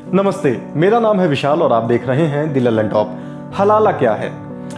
नमस्ते, मेरा नाम है विशाल और आप देख रहे हैं द लल्लन टॉप। हलाला क्या है?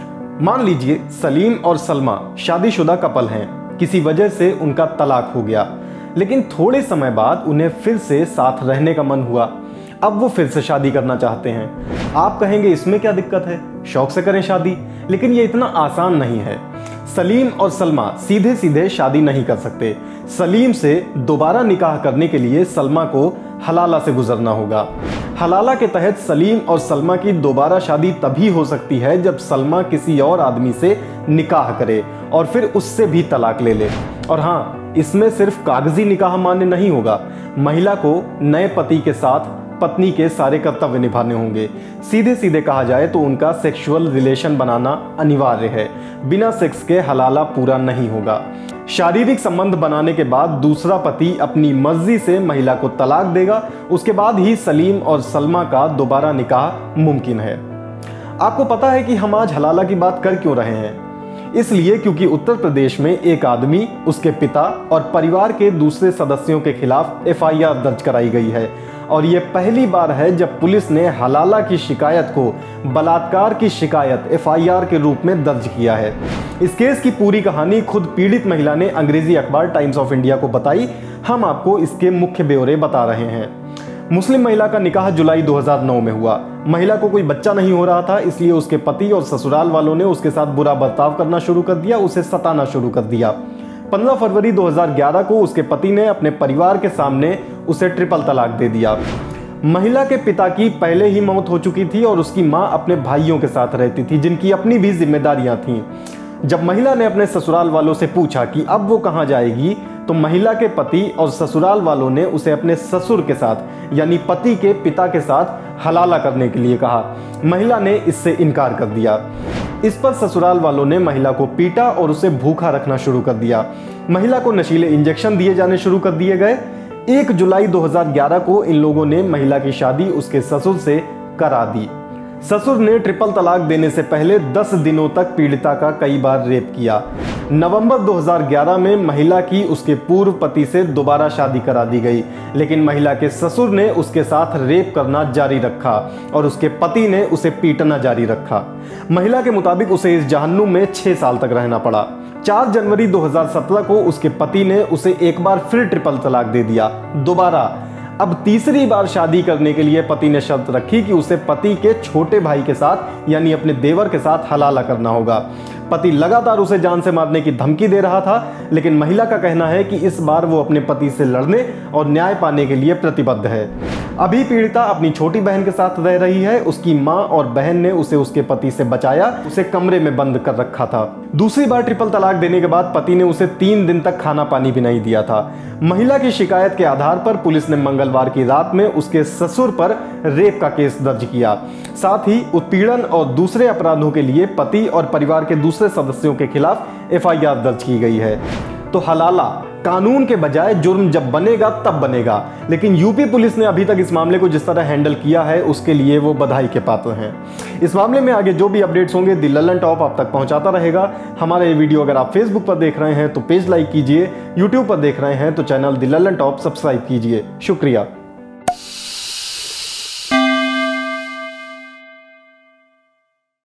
मान लीजिए सलीम और सलमा शादीशुदा कपल हैं। किसी वजह से उनका तलाक हो गया, लेकिन थोड़े समय बाद उन्हें फिर से साथ रहने का मन हुआ। अब वो फिर से शादी करना चाहते हैं। आप कहेंगे इसमें क्या दिक्कत है, शौक से करें शादी। लेकिन ये इतना आसान नहीं है। सलीम और सलमा सीधे सीधे शादी नहीं कर सकते। सलीम से दोबारा निकाह करने के लिए सलमा को हलाला से गुजरना होगा। हलाला के तहत सलीम और सलमा की दोबारा शादी तभी हो सकती है जब सलमा किसी और आदमी से निकाह करे और फिर उससे भी तलाक ले ले। और हाँ, इसमें सिर्फ कागजी निकाह मान्य नहीं होगा। महिला को नए पति के साथ पत्नी के सारे कर्तव्य निभाने होंगे। सीधे सीधे कहा जाए तो उनका सेक्सुअल रिलेशन बनाना अनिवार्य है। बिना सेक्स के हलाला पूरा नहीं होगा। शारीरिक संबंध बनाने के बाद दूसरा पति अपनी मर्जी से महिला को तलाक देगा। उसके बाद ही सलीम और सलमा का दोबारा निकाह मुमकिन है। आपको पता है कि हम आज हलाला की बात कर क्यों रहे हैं? इसलिए क्योंकि उत्तर प्रदेश में एक आदमी, उसके पिता और परिवार के दूसरे सदस्यों के खिलाफ एफआईआर दर्ज कराई गई है। और ये पहली बार है जब पुलिस ने हलाला की शिकायत को बलात्कार की शिकायत एफआईआर के रूप में दर्ज किया है। इस केस की पूरी कहानी खुद पीड़ित महिला ने अंग्रेजी अखबार टाइम्स ऑफ इंडिया को बताई। हम आपको इसके मुख्य ब्यौरे बता रहे हैं। मुस्लिम महिला का निकाह जुलाई 2009 में हुआ। महिला को कोई बच्चा नहीं हो रहा था, इसलिए उसके पति और ससुराल वालों ने उसके साथ बुरा बर्ताव करना शुरू कर दिया, उसे सताना शुरू कर दिया। 15 फरवरी 2011 को उसके पति ने अपने परिवार के सामने उसे ट्रिपल तलाक दे दिया। महिला के पिता की पहले ही मौत हो चुकी थी और उसकी मां अपने भाइयों के साथ रहती थी, जिनकी अपनी भी जिम्मेदारियां थीं। जब महिला ने अपने ससुराल वालों से पूछा कि अब वो कहां जाएगी, तो महिला के पति और ससुराल वालों ने उसे अपने ससुर के साथ यानी पति के पिता के साथ हलाला करने के लिए कहा। महिला ने इससे इनकार कर दिया। इस पर ससुराल वालों ने महिला को पीटा और उसे भूखा रखना शुरू कर दिया। महिला को नशीले इंजेक्शन दिए जाने शुरू कर दिए गए। 1 जुलाई 2011 को इन लोगों ने महिला की शादी उसके ससुर से करा दी। ससुर ने ट्रिपल तलाक देने से पहले 10 दिनों तक पीड़िता का कई बार रेप किया। नवंबर 2011 में महिला की उसके पूर्व पति से दोबारा शादी करा दी गई, लेकिन महिला के ससुर ने उसके साथ रेप करना जारी रखा और उसके पति ने उसे पीटना जारी रखा। महिला के मुताबिक उसे इस जहन्नुम में 6 साल तक रहना पड़ा। 4 जनवरी 2017 को उसके पति ने उसे एक बार फिर ट्रिपल तलाक दे दिया, दोबारा। अब तीसरी बार शादी करने के लिए पति ने शर्त रखी कि उसे पति के छोटे भाई के साथ यानी अपने देवर के साथ हलाला करना होगा। पति लगातार उसे जान से मारने की धमकी दे रहा था, लेकिन महिला का कहना है कि इस बार वो अपने पति से लड़ने और न्याय पाने के लिए प्रतिबद्ध है। अभी पीड़िता अपनी छोटी बहन के साथ रह रही है। उसकी मां और बहन ने उसे उसके पति से बचाया, उसे कमरे में बंद कर रखा था। दूसरी बार ट्रिपल तलाक देने के बाद पति ने उसे 3 दिन तक खाना पानी भी नहीं दिया था। महिला की शिकायत के आधार पर पुलिस ने मंगलवार की रात में उसके ससुर पर रेप का केस दर्ज किया। साथ ही उत्पीड़न और दूसरे अपराधों के लिए पति और परिवार के दूसरे सदस्यों के खिलाफ एफआईआर दर्ज की गई है। तो हलाला कानून के बजाय जुर्म जब बनेगा तब बनेगा। लेकिन यूपी पुलिस ने अभी तक इस मामले को जिस तरह हैंडल किया है, उसके लिए वो बधाई के पात्र हैं। इस मामले में आगे जो भी अपडेट्स होंगे द लल्लन टॉप आप तक पहुंचाता रहेगा। हमारा ये वीडियो अगर आप फेसबुक पर देख रहे हैं तो पेज लाइक कीजिए, यूट्यूब पर देख रहे हैं तो channel the Lallantop subscribe कीजिए। शुक्रिया।